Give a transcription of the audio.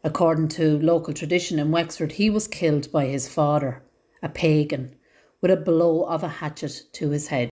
According to local tradition in Wexford, he was killed by his father, a pagan, with a blow of a hatchet to his head.